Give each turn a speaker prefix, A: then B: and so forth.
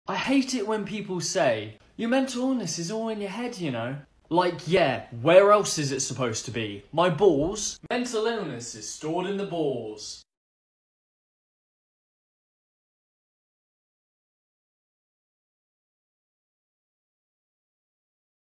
A: I hate it when people say, your mental illness is all in your head, you know. Like, yeah, where else is it supposed to be? My balls? Mental illness is stored in the balls.